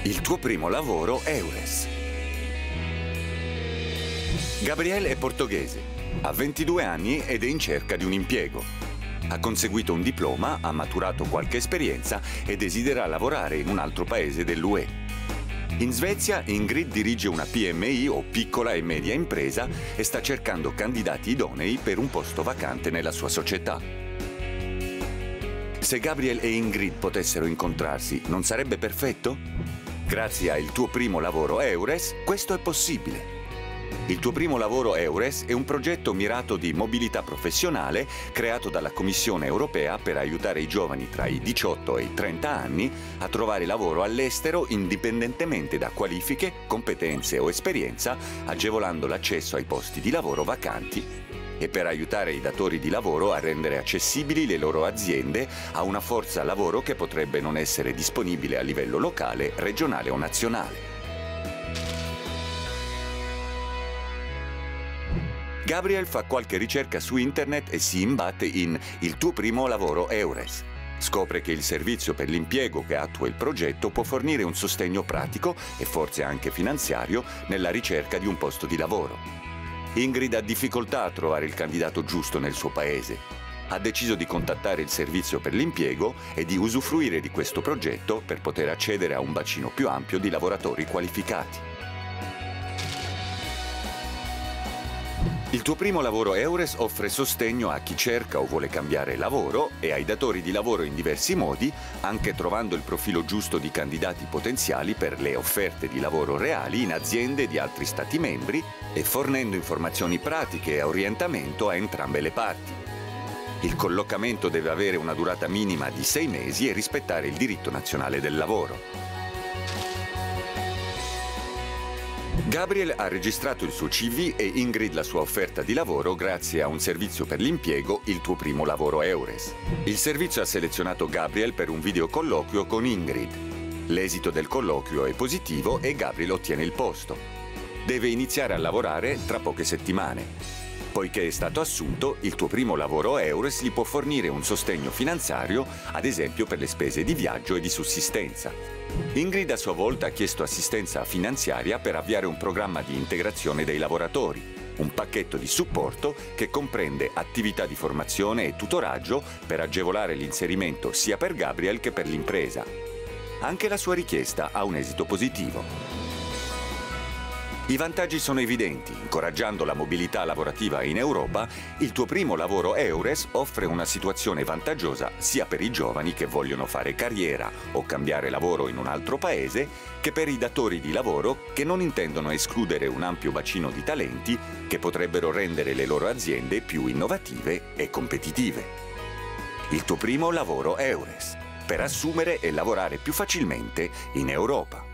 Il tuo primo lavoro Eures. Gabriel è portoghese, ha 22 anni ed è in cerca di un impiego. Ha conseguito un diploma, ha maturato qualche esperienza e desidera lavorare in un altro paese dell'UE. In Svezia Ingrid dirige una PMI o piccola e media impresa e sta cercando candidati idonei per un posto vacante nella sua società. Se Gabriel e Ingrid potessero incontrarsi, non sarebbe perfetto? Grazie al tuo primo lavoro Eures, questo è possibile. Il tuo primo lavoro Eures è un progetto mirato di mobilità professionale creato dalla Commissione europea per aiutare i giovani tra i 18 e i 30 anni a trovare lavoro all'estero indipendentemente da qualifiche, competenze o esperienza, agevolando l'accesso ai posti di lavoro vacanti e per aiutare i datori di lavoro a rendere accessibili le loro aziende a una forza lavoro che potrebbe non essere disponibile a livello locale, regionale o nazionale. Gabriel fa qualche ricerca su internet e si imbatte in Il tuo primo lavoro Eures. Scopre che il servizio per l'impiego che attua il progetto può fornire un sostegno pratico e forse anche finanziario nella ricerca di un posto di lavoro. Ingrid ha difficoltà a trovare il candidato giusto nel suo paese. Ha deciso di contattare il servizio per l'impiego e di usufruire di questo progetto per poter accedere a un bacino più ampio di lavoratori qualificati. Il tuo primo lavoro Eures offre sostegno a chi cerca o vuole cambiare lavoro e ai datori di lavoro in diversi modi, anche trovando il profilo giusto di candidati potenziali per le offerte di lavoro reali in aziende di altri Stati membri e fornendo informazioni pratiche e orientamento a entrambe le parti. Il collocamento deve avere una durata minima di 6 mesi e rispettare il diritto nazionale del lavoro. Gabriel ha registrato il suo CV e Ingrid la sua offerta di lavoro grazie a un servizio per l'impiego, il tuo primo lavoro Eures. Il servizio ha selezionato Gabriel per un videocolloquio con Ingrid. L'esito del colloquio è positivo e Gabriel ottiene il posto. Deve iniziare a lavorare tra poche settimane. Poiché è stato assunto, il tuo primo lavoro Eures gli può fornire un sostegno finanziario, ad esempio per le spese di viaggio e di sussistenza. Ingrid a sua volta ha chiesto assistenza finanziaria per avviare un programma di integrazione dei lavoratori, un pacchetto di supporto che comprende attività di formazione e tutoraggio per agevolare l'inserimento sia per Gabriel che per l'impresa. Anche la sua richiesta ha un esito positivo. I vantaggi sono evidenti. Incoraggiando la mobilità lavorativa in Europa, il tuo primo lavoro Eures offre una situazione vantaggiosa sia per i giovani che vogliono fare carriera o cambiare lavoro in un altro paese, che per i datori di lavoro che non intendono escludere un ampio bacino di talenti che potrebbero rendere le loro aziende più innovative e competitive. Il tuo primo lavoro Eures, per assumere e lavorare più facilmente in Europa.